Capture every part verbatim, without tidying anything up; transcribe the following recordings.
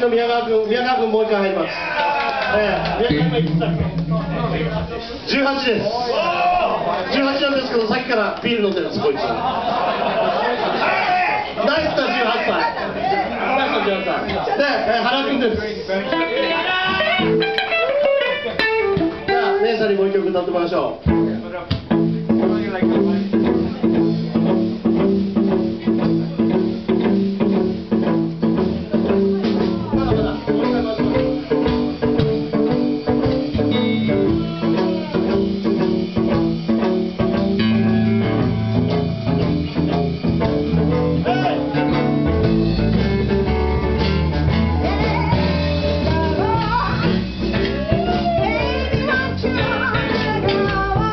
の宮川君、宮川君もう一回入ります。ええ、宮川今いくつだっけ？じゅうはちです。じゅうはちなんですけど、さっきからビール飲んでるんです、こいつ。ナイスだ、じゅうはっさい。ナイスだ、じゅうはっさい。で、えー、原君です。じゃあ、姉さんにもう一曲歌ってもらいましょう。 Baby, want you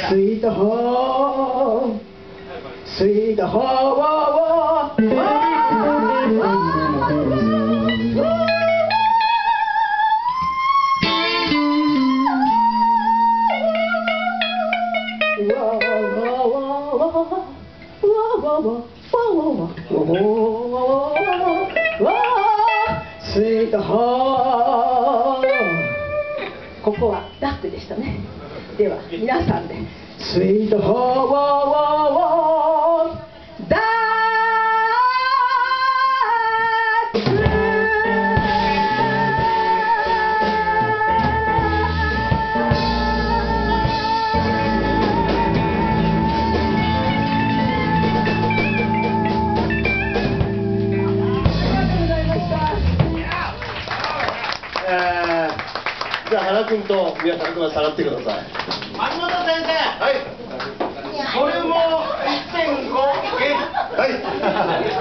スイートホームスイートホームスイートホーム。ここはダックでしたね。では皆さんでスイートホームダック。 えーじゃあ原君と宮田君は下がってください。 松本先生、 はい。 それもいってんご。 はい。